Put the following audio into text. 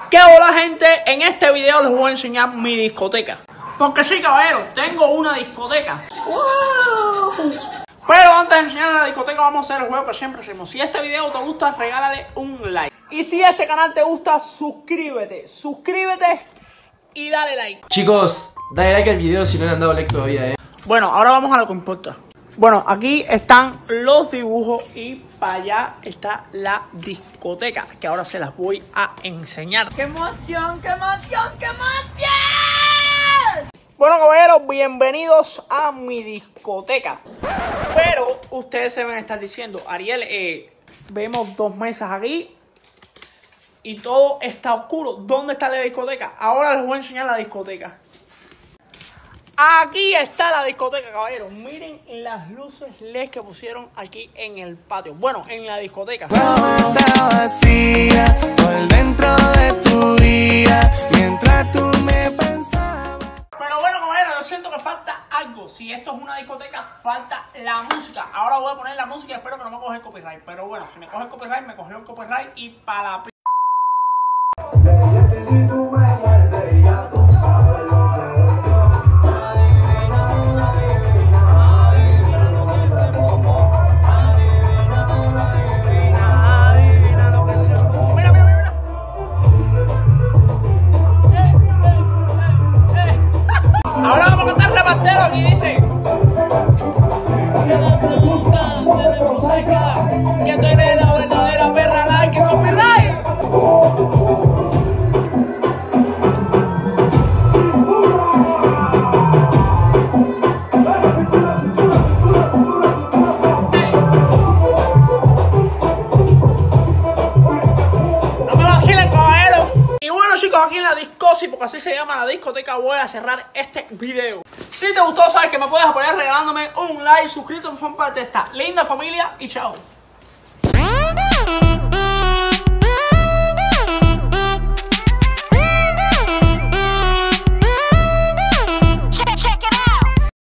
¿Qué hola, gente? En este video les voy a enseñar mi discoteca. Porque sí, caballero, tengo una discoteca. ¡Wow! Pero antes de enseñar la discoteca vamos a hacer el juego que siempre hacemos. Si este video te gusta, regálale un like. Y si este canal te gusta, suscríbete. Suscríbete y dale like. Chicos, dale like al video si no le han dado like todavía, Bueno, ahora vamos a lo que importa. Bueno, aquí están los dibujos y para allá está la discoteca, que ahora se las voy a enseñar. ¡Qué emoción, qué emoción, qué emoción! Bueno, caballeros, bienvenidos a mi discoteca. Pero ustedes se van a estar diciendo, Ariel, vemos dos mesas aquí y todo está oscuro. ¿Dónde está la discoteca? Ahora les voy a enseñar la discoteca. Aquí está la discoteca, caballeros. Miren las luces LED que pusieron aquí en el patio. Bueno, en la discoteca. Está vacía por dentro de tu vida mientras tú me pensabas. Pero bueno, caballeros, yo siento que falta algo. Si esto es una discoteca, falta la música. Ahora voy a poner la música y espero que no me coge el copyright. Pero bueno, si me coge el copyright, me cogió el copyright y para la p... Si tú me muerdes, ya tú sabes lo que Ahora vamos a cantar repartero aquí, dice. Que me preguntan desde música que tú eres la verdadera perra like y copyright. No me vacilen, caballero. Y bueno, chicos, aquí en la discosi, porque así se llama la discoteca, voy a cerrar este video. Si te gustó, sabes que me puedes apoyar regalándome un like, suscríbete a mi fanpage de esta linda familia y chao.